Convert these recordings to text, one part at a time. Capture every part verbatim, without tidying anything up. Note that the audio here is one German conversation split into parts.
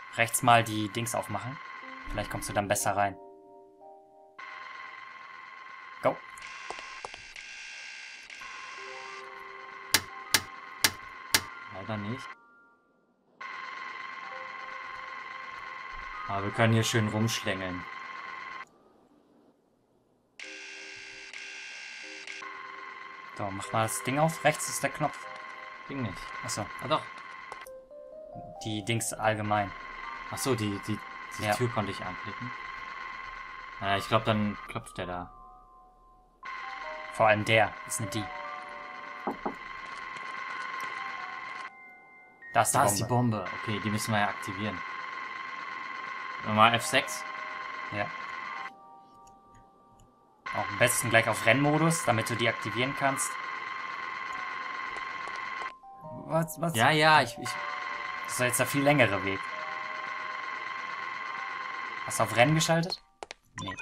rechts mal die Dings aufmachen. Vielleicht kommst du dann besser rein. Go. Leider nicht. Aber wir können hier schön rumschlängeln. So, mach mal das Ding auf. Rechts ist der Knopf. Ging nicht. Achso, Ah doch. die Dings allgemein. Achso, die, die, die Ja. Tür konnte ich anklicken. Ja, ich glaube, dann klopft der da. Vor allem der ist eine die. Da ist die Da Bombe. ist die Bombe. Okay, die müssen wir ja aktivieren. Nochmal F sechs. Ja. Auch am besten gleich auf Rennmodus, damit du die aktivieren kannst. Was, was? Ja, ja, ich, ich... Das ist doch jetzt der viel längere Weg. Hast du auf Rennen geschaltet? Nee.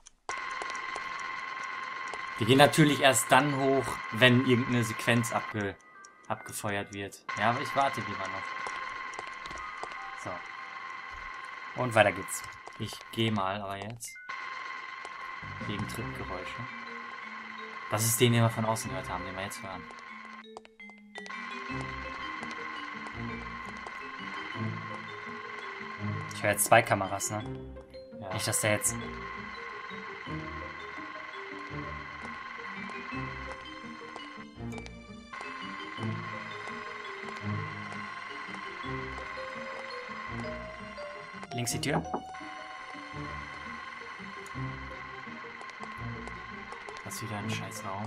Wir gehen natürlich erst dann hoch, wenn irgendeine Sequenz abge, abgefeuert wird. Ja, aber ich warte lieber noch. So. Und weiter geht's. Ich gehe mal, aber jetzt. Wegen Trittgeräusche. Das ist den, den wir von außen gehört haben, den wir jetzt hören. Ich höre jetzt zwei Kameras, ne? Ja. Nicht, dass der jetzt... Links die Tür. Das ist wieder ein scheiß Raum.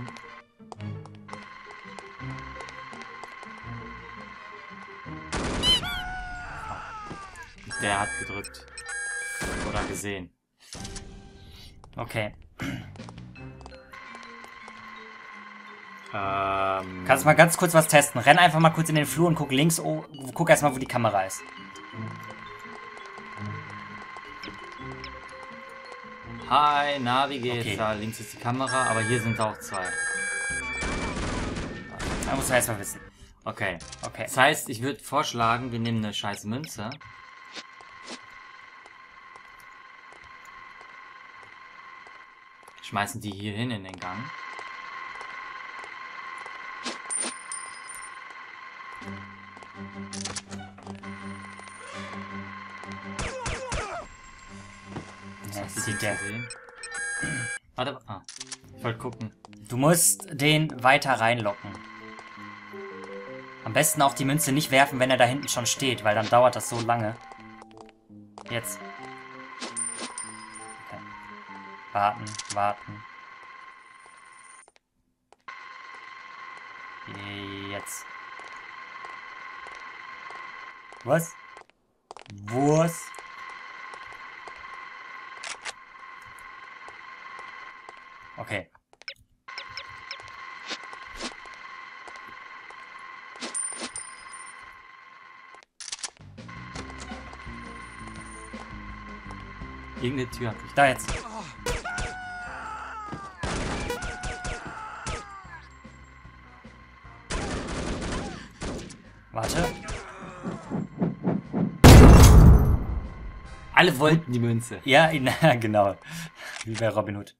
Der hat gedrückt. Oder gesehen. Okay. Ähm, Kannst mal ganz kurz was testen. Renn einfach mal kurz in den Flur und guck links. Oh, guck erstmal, wo die Kamera ist. Hi, na, wie geht's? Okay. Da links ist die Kamera, aber hier sind auch zwei. Da musst du erstmal wissen. Okay. Okay. Das heißt, ich würde vorschlagen, wir nehmen eine scheiß Münze. Schmeißen die hier hin in den Gang. Ja, Das sieht sieht der. sehen. Warte, ah. Ich wollte gucken. Du musst den weiter reinlocken. Am besten auch die Münze nicht werfen, wenn er da hinten schon steht, weil dann dauert das so lange. Jetzt. Okay. Warten, warten. Jetzt. Was? Was? Okay. Irgendeine Tür hat sich. Da jetzt. Warte. Alle wollten die Münze. Ja, na, genau. Wie bei Robin Hood.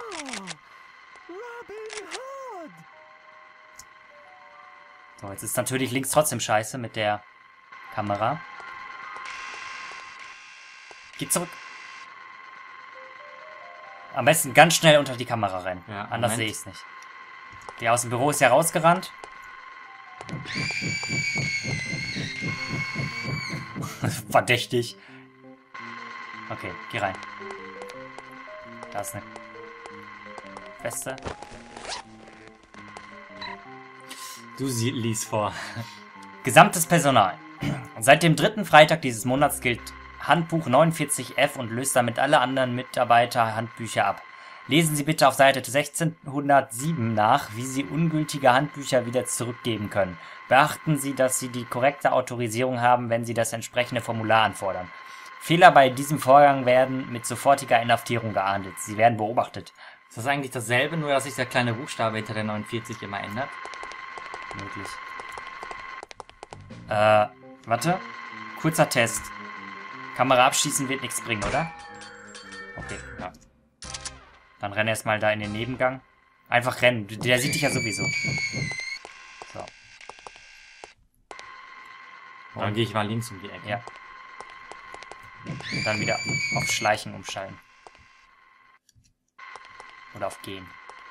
So, jetzt ist natürlich links trotzdem scheiße mit der Kamera. Geh zurück. Am besten ganz schnell unter die Kamera rennen. Ja, Anders Moment. sehe ich es nicht. Der aus dem Büro ist ja rausgerannt. Verdächtig. Okay, geh rein. Da ist eine Weste. Du sie lies vor. Gesamtes Personal. Seit dem dritten Freitag dieses Monats gilt Handbuch neunundvierzig F und löst damit alle anderen Mitarbeiter-Handbücher ab. Lesen Sie bitte auf Seite sechzehnhundertsieben nach, wie Sie ungültige Handbücher wieder zurückgeben können. Beachten Sie, dass Sie die korrekte Autorisierung haben, wenn Sie das entsprechende Formular anfordern. Fehler bei diesem Vorgang werden mit sofortiger Inhaftierung geahndet. Sie werden beobachtet. Ist das eigentlich dasselbe, nur dass sich der kleine Buchstabe hinter der neunundvierzig immer ändert? Möglich. Äh, warte. Kurzer Test. Kamera abschießen wird nichts bringen, oder? Okay, ja. Dann renn erstmal da in den Nebengang. Einfach rennen. Der sieht dich ja sowieso. So. Dann gehe ich mal links um die Ecke. Ja. Und dann wieder auf Schleichen umschalten. Oder auf Gehen.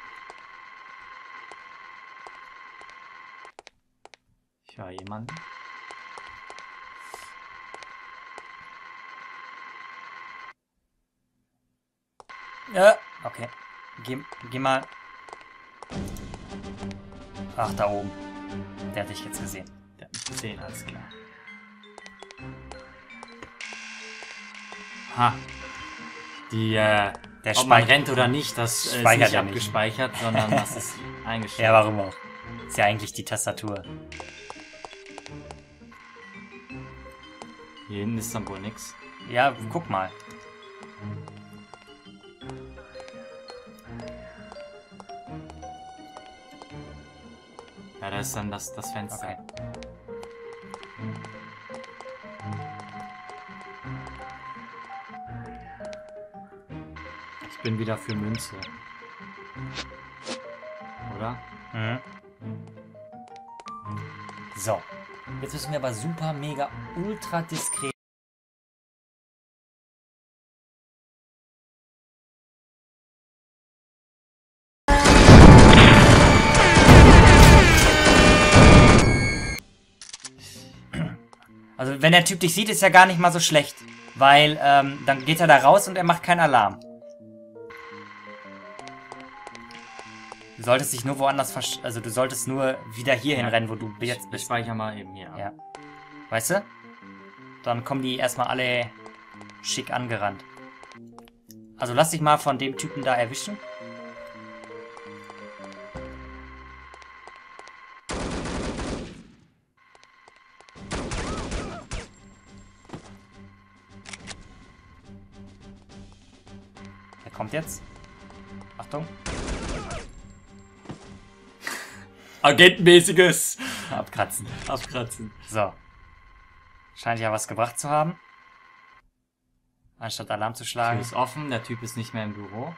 Ich höre jemanden. Ja, okay. Geh, geh mal. Ach, da oben. Der hat dich jetzt gesehen. Der hat mich gesehen, alles klar. Ha. Die, äh, Der ob man speichert- rennt oder nicht, das äh, ist speichert nicht ja nicht. abgespeichert, sondern das ist eingestellt. Ja, warum auch? Ist ja eigentlich die Tastatur. Hier hinten ist dann wohl nix. Ja, guck mal. Ja, da ist dann das, das Fenster. Okay. Ich bin wieder für Münze. Oder? Mhm. So. Jetzt müssen wir aber super, mega, ultra diskret. Also wenn der Typ dich sieht, ist ja gar nicht mal so schlecht. Weil ähm, dann geht er da raus und er macht keinen Alarm. Du solltest dich nur woanders versch... Also du solltest nur wieder hierhin Ja. rennen, wo du Ich, jetzt ich bist. speichere mal eben hier ab. Ja. Weißt du? Dann kommen die erstmal alle schick angerannt. Also lass dich mal von dem Typen da erwischen. Der kommt jetzt. Achtung. Agentmäßiges Abkratzen. Abkratzen. So. Scheint ja was gebracht zu haben. Anstatt Alarm zu Tür schlagen. ist offen, der Typ ist nicht mehr im Büro.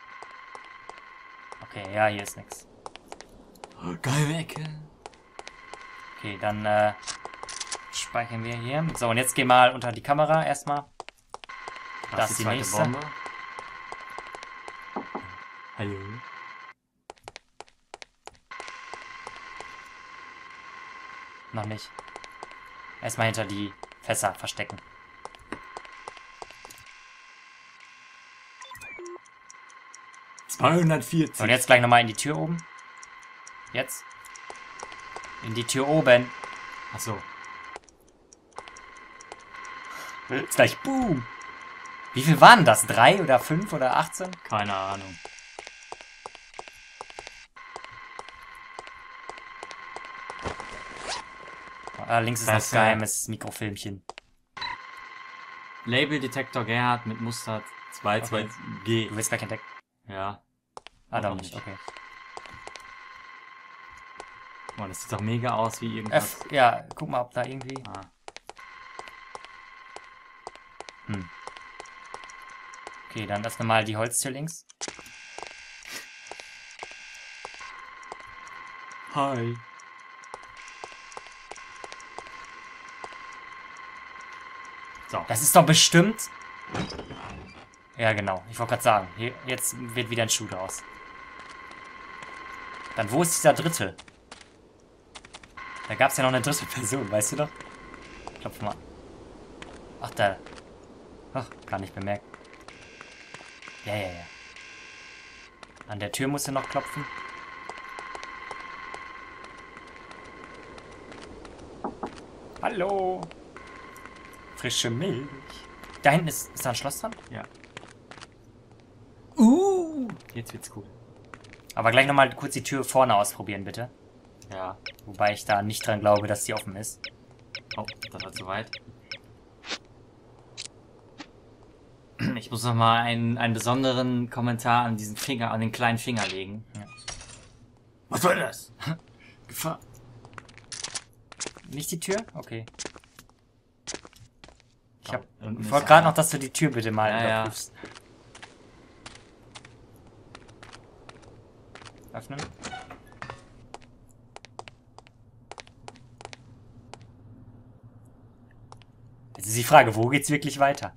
Okay, ja, hier ist nichts. Geile Ecke. Okay, dann äh, speichern wir hier. So, und jetzt geh mal unter die Kamera erstmal. Das ist die zweite nächste. Bombe. Hallo. Noch nicht. Erstmal hinter die Fässer verstecken. zweihundertvierzig. So, und jetzt gleich nochmal in die Tür oben. Jetzt. In die Tür oben. Achso. Jetzt gleich boom. Wie viel waren das? Drei oder fünf oder achtzehn? Keine Ahnung. Ah, links ist noch Das, das äh, geheimes Mikrofilmchen. Labeldetektor Gerhard mit Muster zwei zwei G. Du wirst gleich entdeckt. Ja. Ah, doch Noch nicht. nicht. Okay. Guck mal, das sieht doch mega aus wie irgendwas. F, ja, guck mal, ob da irgendwie... Ah. Hm. Okay, dann öffne mal die Holztür links. Hi. So. Das ist doch bestimmt... Ja, genau. Ich wollte gerade sagen, hier, jetzt wird wieder ein Schuh draus. Dann, wo ist dieser dritte? Da gab es ja noch eine dritte Person, weißt du doch? Klopf mal. Ach, da. Ach, gar nicht bemerkt. Ja, ja, ja. An der Tür musst du noch klopfen. Hallo. Frische Milch. Da hinten ist, ist da ein Schloss dran? Ja. Uh. Jetzt wird's cool. Aber gleich nochmal kurz die Tür vorne ausprobieren, bitte. Ja. Wobei ich da nicht dran glaube, dass die offen ist. Oh, das war zu weit. Ich muss noch mal einen, einen besonderen Kommentar an diesen Finger, an den kleinen Finger legen. Ja. Was soll das? Gefahr. Nicht die Tür? Okay. Ich, hab, ich wollte gerade noch, dass du die Tür bitte mal ja, überprüfst. Ja. Öffnen. Jetzt ist die Frage, wo geht's wirklich weiter?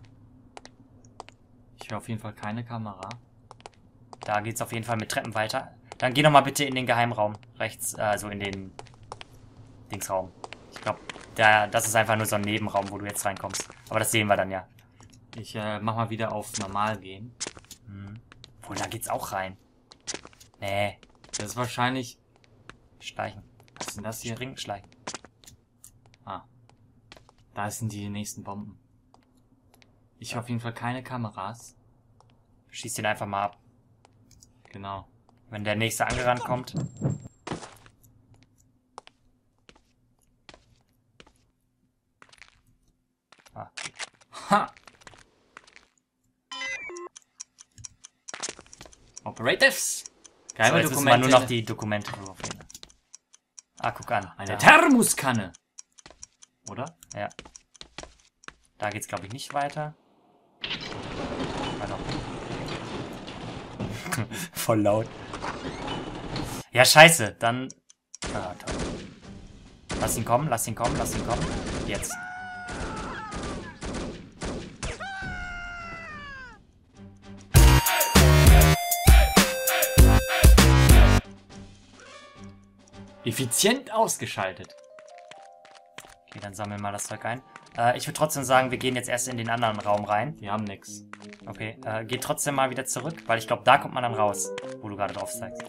Ich höre auf jeden Fall keine Kamera. Da geht's auf jeden Fall mit Treppen weiter. Dann geh noch mal bitte in den Geheimraum. Rechts, also in den Dingsraum. Ich glaube, das ist einfach nur so ein Nebenraum, wo du jetzt reinkommst. Aber das sehen wir dann ja. Ich äh, mach mal wieder auf normal gehen. Hm. Obwohl, da geht's auch rein. Nee. Das ist wahrscheinlich... Schleichen. Was ist denn das hier? Springen, schleichen. Ah. Da sind die nächsten Bomben. Ich höre auf jeden Fall keine Kameras. Schieß den einfach mal ab. Genau. Wenn der nächste angerannt kommt. Ah. Ha! Operatives! Geil, So, jetzt müssen wir nur noch die Dokumente finden. Ah, guck an. Eine da. Thermoskanne! Oder? Ja. Da geht's, glaube ich, nicht weiter. Voll laut. Ja, scheiße. Dann... Ah, toll. Lass ihn kommen, lass ihn kommen, lass ihn kommen. Jetzt. Effizient ausgeschaltet. Okay, dann sammeln wir mal das Zeug ein. Äh, ich würde trotzdem sagen, wir gehen jetzt erst in den anderen Raum rein. Wir haben nix. Okay, äh, geht trotzdem mal wieder zurück, weil ich glaube, da kommt man dann raus, wo du gerade drauf zeigst.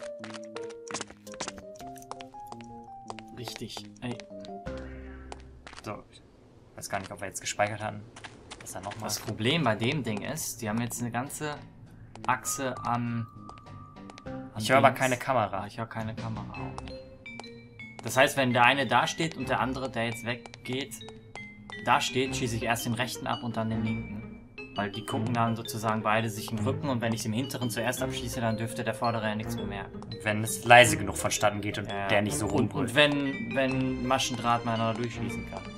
Richtig. Ey. So, ich weiß gar nicht, ob wir jetzt gespeichert hatten. Was da nochmal? Das Problem bei dem Ding ist, die haben jetzt eine ganze Achse an... an Ich höre aber Dings. keine Kamera. Ich höre keine Kamera. Das heißt, wenn der eine da steht und der andere, der jetzt weggeht, da steht, schieße ich erst den rechten ab und dann den linken. Weil die gucken dann sozusagen beide sich im Rücken und wenn ich den hinteren zuerst abschieße, dann dürfte der vordere ja nichts bemerken. Wenn es leise genug vonstatten geht und Ja, der nicht so und, rumbrüllt. und wenn, wenn Maschendraht miteinander durchschließen kann.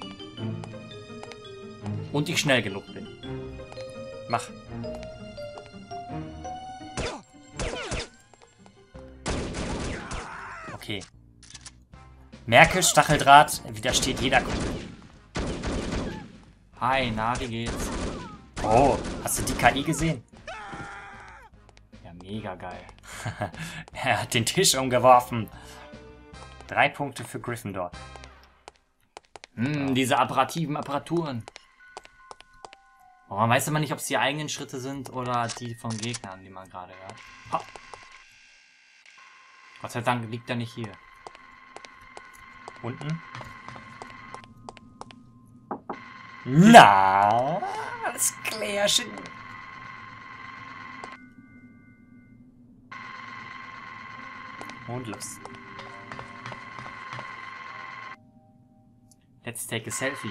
Und ich schnell genug bin. Mach. Okay. Merke, Stacheldraht widersteht jeder Kugel. Hi, na, wie geht's? Oh, hast du die K I gesehen? Ja, mega geil. Er hat den Tisch umgeworfen. Drei Punkte für Gryffindor. Hm, ja. Diese apparativen Apparaturen. Oh, man weiß immer nicht, ob es die eigenen Schritte sind oder die von Gegnern, die man gerade hört. Ha. Gott sei Dank liegt er nicht hier. Unten? Na, das Klärchen. Und los. Let's take a selfie.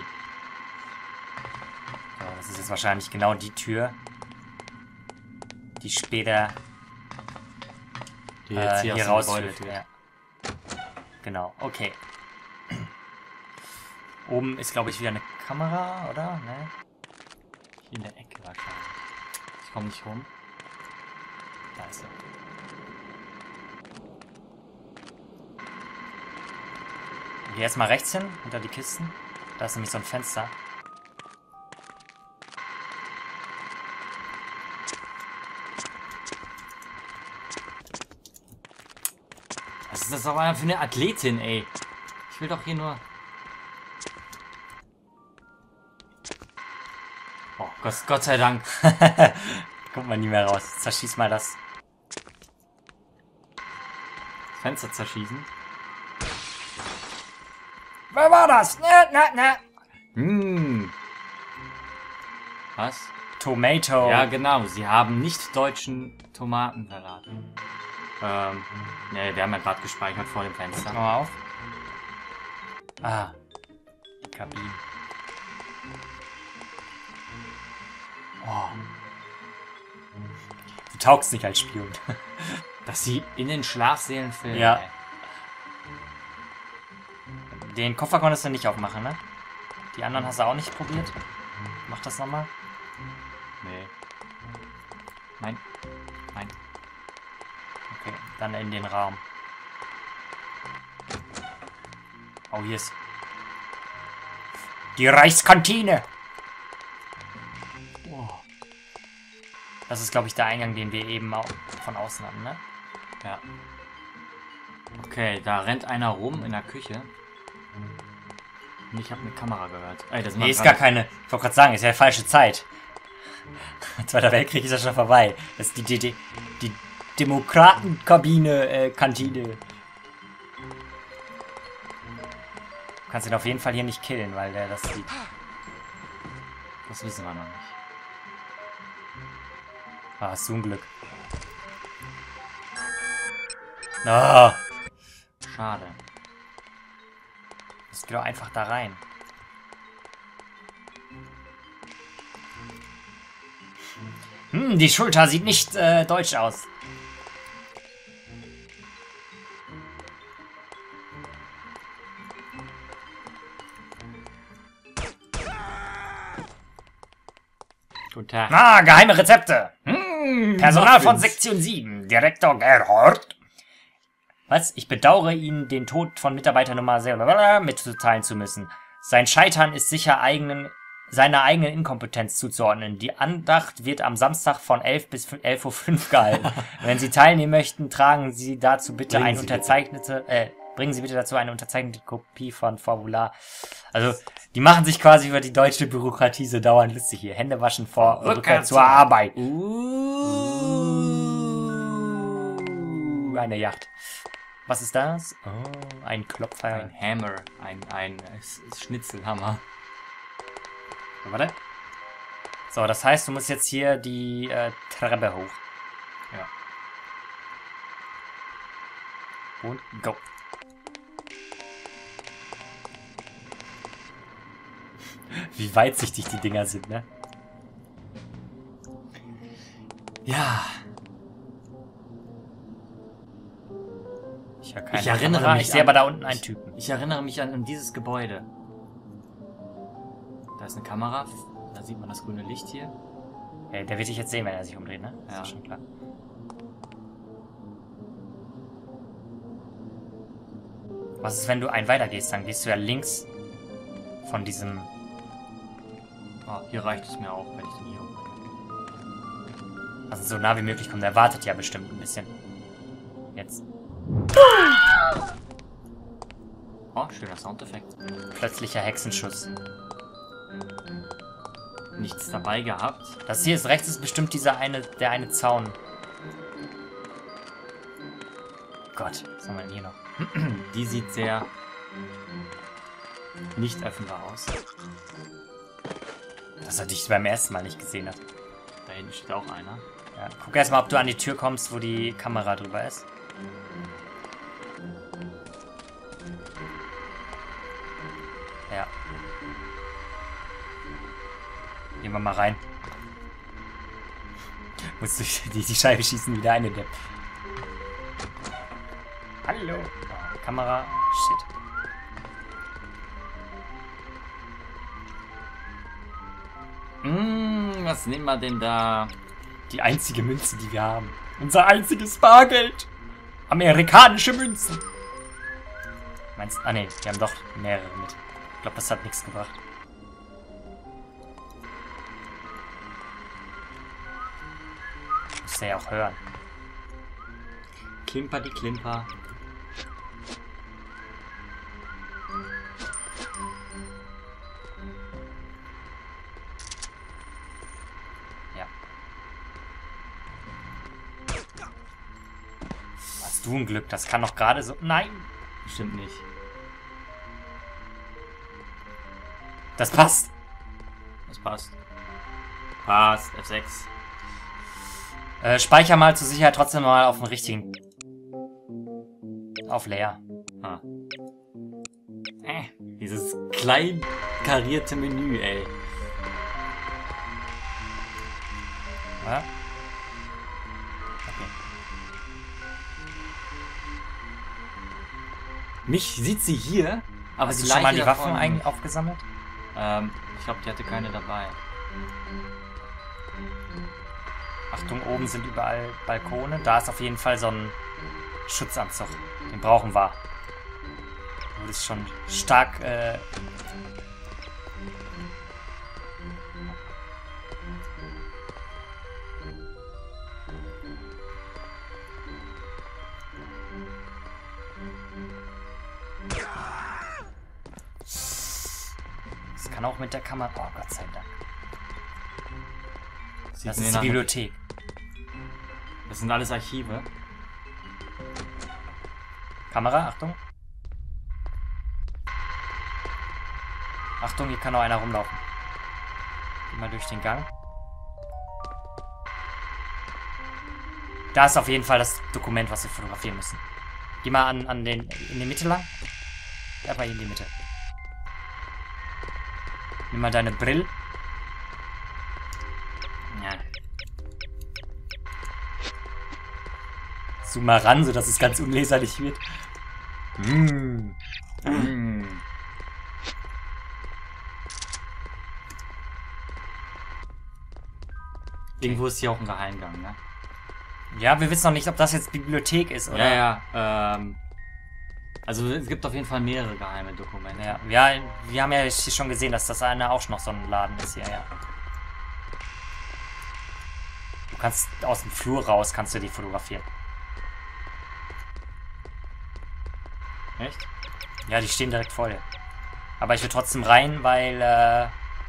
So, das ist jetzt wahrscheinlich genau die Tür, die später Die jetzt äh, hier, hier aus dem Gebäude rausführt. führt. Ja. Genau, okay. Oben ist, glaube ich, wieder eine Kamera, oder? Ne? Hier in der Ecke wahrscheinlich. Ich komme nicht rum. Da ist er. Geh jetzt mal rechts hin, hinter die Kisten. Da ist nämlich so ein Fenster. Was ist das aber für eine Athletin, ey? Ich will doch hier nur... Oh, Gott, Gott sei Dank. Kommt man nie mehr raus. Zerschieß mal das. Das Fenster zerschießen. Wer war das? Ne, ne, ne. Hm. Was? Tomato. Ja, genau. Sie haben nicht deutschen Tomatensalat. Ähm, ne, wir haben ja gerade gespeichert vor dem Fenster. Mach mal auf. Ah. Die Kabine. Oh. Du taugst nicht als Spion. Dass sie in den Schlafsälen filmen. Ja. Ey. Den Koffer konntest du nicht aufmachen, ne? Die anderen hast du auch nicht probiert? Mach das nochmal. Nee. Nein. Nein. Okay, dann in den Raum. Oh, hier ist die Reichskantine. Oh. Das ist, glaube ich, der Eingang, den wir eben auch von außen hatten, ne? Ja. Okay, da rennt einer rum in der Küche. Und ich habe eine Kamera gehört. Ey, das Nee, ist gar keine... Ich wollte gerade sagen, ist ja falsche Zeit. Zweiter Weltkrieg ist ja schon vorbei. Das ist die, die, die, die Demokratenkabine, äh, Kantine. Du kannst ihn auf jeden Fall hier nicht killen, weil der das sieht. Das wissen wir noch nicht. Ah, hast du ein Glück. Ah, Schade. das geht doch einfach da rein. Hm, die Schulter sieht nicht äh, deutsch aus. Guten Tag. Ah, geheime Rezepte. Hm, Personal von Muffins. Sektion sieben. Direktor Gerhard. Was? Ich bedauere Ihnen, den Tod von Mitarbeiter Nummer sehr mitzuteilen zu müssen. Sein Scheitern ist sicher eigenen, seiner eigenen Inkompetenz zuzuordnen. Die Andacht wird am Samstag von elf bis elf Uhr fünf gehalten. Wenn Sie teilnehmen möchten, tragen Sie dazu bitte Bringen eine Sie unterzeichnete, äh, bringen Sie bitte dazu eine unterzeichnete Kopie von Formular. Also, die machen sich quasi über die deutsche Bürokratie so dauernd lustig hier. Hände waschen vor Rückkehr, Rückkehr zur Arbeit. Uh, eine Yacht. Was ist das? Oh, ein Klopfer. Ein Hammer. Ein, ein Schnitzelhammer. So, warte. So, das heißt, du musst jetzt hier die äh, Treppe hoch. Ja. Und go. Wie weitsichtig die Dinger sind, ne? Ja. Ich, ich erinnere Kamera. mich Ich sehe an, aber da unten einen Typen. Ich erinnere mich an, an dieses Gebäude. Da ist eine Kamera. Da sieht man das grüne Licht hier. Hey, der wird dich jetzt sehen, wenn er sich umdreht, ne? Ja. Ist schon klar. Was ist, wenn du einen weitergehst? Dann gehst du ja links von diesem... Oh, hier reicht es mir auch, wenn ich den hier umbringe. Also so nah wie möglich kommt. Er wartet ja bestimmt ein bisschen. Jetzt. Oh, schöner Soundeffekt. Plötzlicher Hexenschuss. Nichts dabei gehabt. Das hier ist rechts ist bestimmt dieser eine, der eine Zaun. Gott, was haben wir denn hier noch? Die sieht sehr nicht öffnbar aus. Dass er dich beim ersten Mal nicht gesehen hat. Da hinten steht auch einer. Ja, guck erst mal, ob du an die Tür kommst, wo die Kamera drüber ist. Ja. Gehen wir mal rein. Musst du die, die Scheibe schießen, wieder eine Depp. Hallo. Oh, Kamera. Shit. Hm, was nehmen wir denn da? Die einzige Münze, die wir haben. Unser einziges Bargeld. Amerikanische Münzen. Meinst du? Ah ne, wir haben doch mehrere mit. Ich glaube, das hat nichts gebracht. Muss ja auch hören. Klimper die Klimper. Ja. Hast du ein Glück? Das kann doch gerade so... Nein! Bestimmt nicht. Das passt. Das passt. Passt. F sechs. Äh, speicher mal zur Sicherheit trotzdem mal auf den richtigen... Auf leer. Ah. Äh, dieses klein karierte Menü, ey. Ja? Okay. Mich sieht sie hier, aber Hast sie du schon mal die Leiche Waffen davon- eigentlich aufgesammelt? Ähm, ich glaube, die hatte keine dabei. Achtung, oben sind überall Balkone. Da ist auf jeden Fall so ein Schutzanzug. Den brauchen wir. Das ist schon stark... Äh Das kann auch mit der Kamera... Oh, Gott sei Dank. Sieht Das mir ist die nach- Bibliothek. Das sind alles Archive. Kamera, Achtung. Achtung, hier kann noch einer rumlaufen. Geh mal durch den Gang. Da ist auf jeden Fall das Dokument, was wir fotografieren müssen. Geh mal an, an den, in die Mitte lang. Ja, mal hier in die Mitte. Nimm mal deine Brille. Ja. Zoom mal ran, sodass es ganz unleserlich wird. Mm. Mm. Irgendwo ist hier auch ein Geheimgang, ne? Ja, wir wissen noch nicht, ob das jetzt Bibliothek ist, oder? Ja, ja. Ähm, also es gibt auf jeden Fall mehrere geheime Dokumente. Ja, ja, wir haben ja hier schon gesehen, dass das eine auch noch so ein Laden ist hier, ja. Du kannst aus dem Flur raus, kannst du die fotografieren. Echt? Ja, die stehen direkt vor dir. Aber ich will trotzdem rein, weil, äh...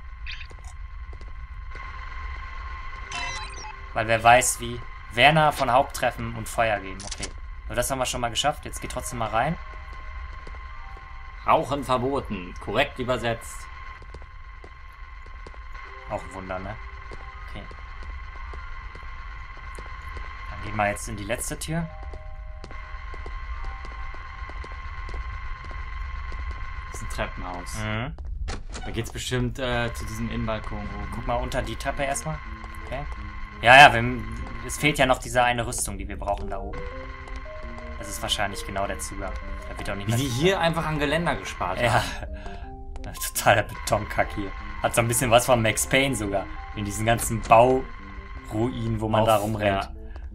weil wer weiß, wie... Werner von Haupttreffen und Feuer geben, okay. So, das haben wir schon mal geschafft. Jetzt geht trotzdem mal rein. Rauchen verboten. Korrekt übersetzt. Auch ein Wunder, ne? Okay. Dann gehen wir jetzt in die letzte Tür. Das ist ein Treppenhaus. Mhm. Da geht's bestimmt äh, zu diesem Innenbalkon oben. Guck mal unter die Treppe erstmal. Okay. Ja, ja, wir, es fehlt ja noch diese eine Rüstung, die wir brauchen da oben. Das ist wahrscheinlich genau der Zugang. Da wird auch nicht Wie mehr die hier einfach an Geländer gespart haben. Ja. Totaler Betonkack hier. Hat so ein bisschen was von Max Payne sogar. In diesen ganzen Bauruinen, wo man Auf, da rumrennt. ja.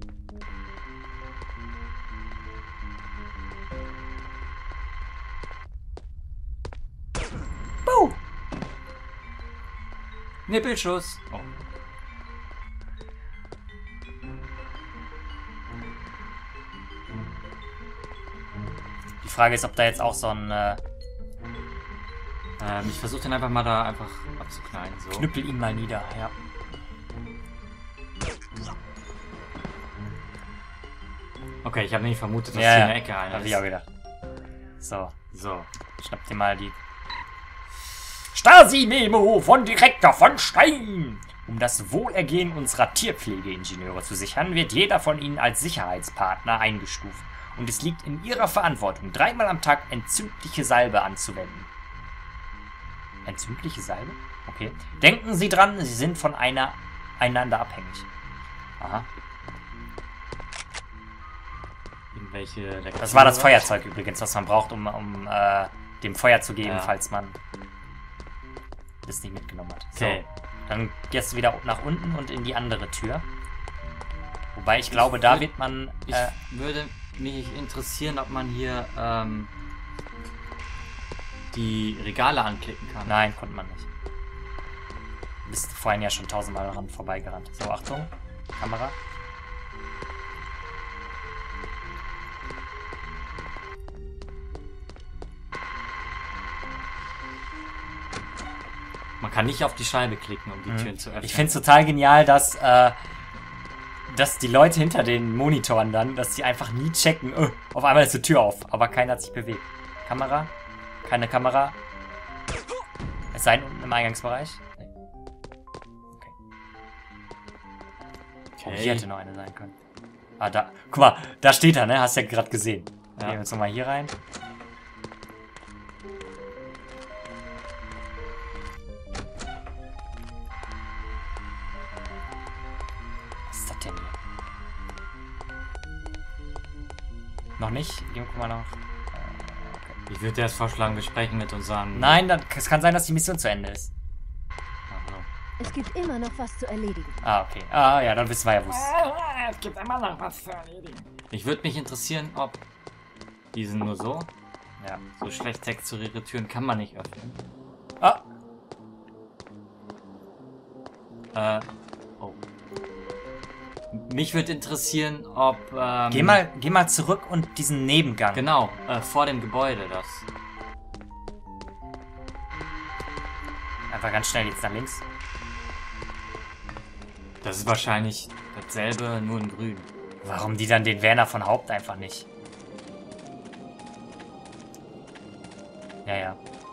Buh! Nippelschuss. Oh. Die Frage ist, ob da jetzt auch so ein äh, Ähm, ich versuche den einfach mal da einfach abzuknallen. So. Knüppel ihn mal nieder, ja. Okay, ich habe nicht vermutet, dass Ja, hier ja. in der Ecke einer Hab ist. ich auch gedacht. So, So. schnapp dir mal die... Stasi-Memo von Direktor von Stein! Um das Wohlergehen unserer Tierpflegeingenieure zu sichern, wird jeder von ihnen als Sicherheitspartner eingestuft. Und es liegt in ihrer Verantwortung, dreimal am Tag entzündliche Salbe anzuwenden. Entzündliche Salbe? Okay. Denken Sie dran, Sie sind von einer einander abhängig. Aha. Irgendwelche Das war das Feuerzeug übrigens, was man braucht, um, um äh, dem Feuer zu geben, Ja. falls man das nicht mitgenommen hat. Okay. So, dann gehst du wieder nach unten und in die andere Tür. Wobei ich glaube, da würd- wird man... Ich Äh, würde mich interessieren, ob man hier ähm, die Regale anklicken kann. nein, konnte man nicht. Du bist vorhin ja schon tausendmal daran vorbeigerannt. So, Achtung. Kamera. Man kann nicht auf die Scheibe klicken, um die Mhm. Türen zu öffnen. Ich finde es total genial, dass, äh, dass die Leute hinter den Monitoren dann, dass die einfach nie checken, oh, auf einmal ist die Tür auf, aber keiner hat sich bewegt. Kamera? Keine Kamera? Es sei denn unten im Eingangsbereich? Nee. Okay. Oh, hier hätte noch eine sein können. Ah, da. Guck mal, da steht er, ne? Hast du ja gerade gesehen. Ja. Gehen wir jetzt nochmal hier rein. Was ist das denn hier? Noch nicht? Gehen wir guck mal noch. Äh, okay. Ich würde erst vorschlagen, wir sprechen mit unseren... Nein, dann, es kann sein, dass die Mission zu Ende ist. Aha. Es gibt immer noch was zu erledigen. Ah, okay. Ah, ja, dann wissen wir ja, wo es... Es gibt immer noch was zu erledigen. Ich würde mich interessieren, ob... Die sind nur so. Ja, so schlecht texturierte Türen kann man nicht öffnen. Ah! Äh, oh. Mich würde interessieren, ob... Ähm, Geh mal, geh mal zurück und diesen Nebengang. Genau, äh, vor dem Gebäude, das... Einfach ganz schnell jetzt nach links. Das ist wahrscheinlich dasselbe, nur in grün. Warum die dann den Werner von Haupt einfach nicht? Ja, ja.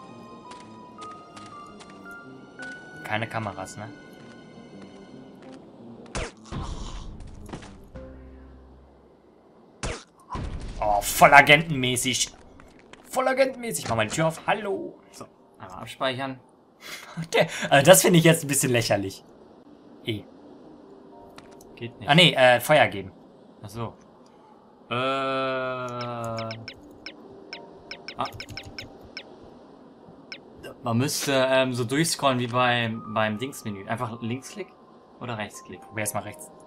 Keine Kameras, ne? Oh, voll agentenmäßig. Voll agentenmäßig. Mach mal die Tür auf. Hallo. So, einmal abspeichern. Der, also das finde ich jetzt ein bisschen lächerlich. E. Geht nicht. Ah, nee, äh, Feuer geben. Ach so. Äh... Ah. Man müsste ähm, so durchscrollen wie bei, beim Dingsmenü. Einfach Linksklick oder Rechtsklick. Probier erst mal rechts.